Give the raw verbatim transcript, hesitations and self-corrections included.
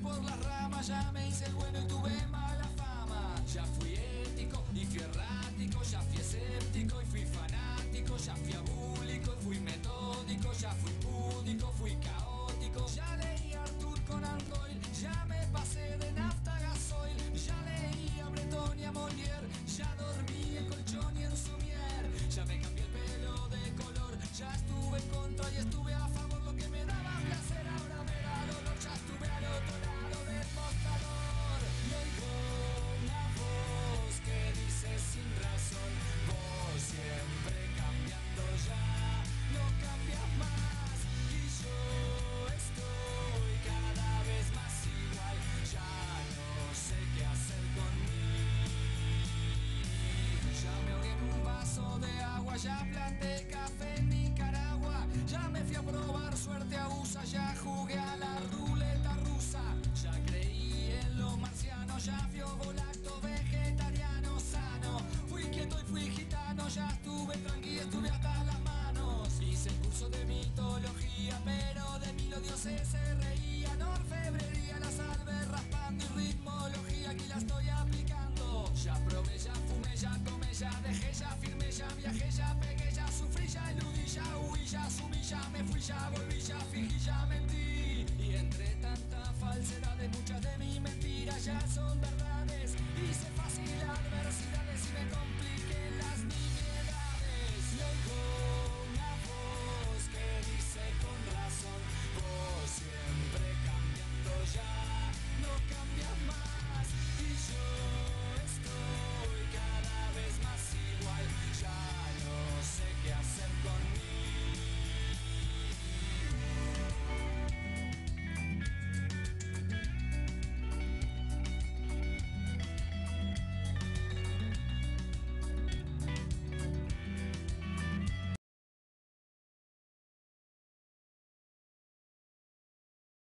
por las ramas, ya me hice el bueno y tuve mala fama. Ya fui ético y fui errático, ya fui escéptico y fui fanático, ya fui abúlico y fui metódico, ya fui púdico, fui caótico. Ya leí a Arthur Conan Doyle, ya me pasé de nafta a gasoil, ya leí a Breton y a Molière, ya dormí en colchón y en somier, ya me cambié el pelo de color, ya estuve en contra y estuve a favor, lo que me daba placer ahora me da dolor, ya estuve al otro lado del mostrador. Y oigo una voz que dice sin razón, vos siempre cambiando ya, no cambias más, y yo estoy cada vez más igual, ya no sé qué hacer con mí. Ya me ahogué en un vaso de agua, ya planté café en Nicaragua, ya me fui a probar suerte a U S A, ya jugué a la ruleta rusa, ya creí en los marcianos, ya fui ovolacto vegetariano sano, fui quieto y fui gitano, ya estuve tranqui, estuve hasta las manos, hice el curso de mitología, pero de mí los dioses se reían, orfebrería, la salve raspando y ritmología, aquí la estoy aplicando, ya probé, ya fumé, ya tomé, ya dejé, ya firmé, ya viajé, ya pegué, ya sufrí, ya eludí, ya huí, ya asumí, ya me fui, ya volví, ya fingí, ya mentí, y entre tanta falsedad de muchas de mis mentiras ya son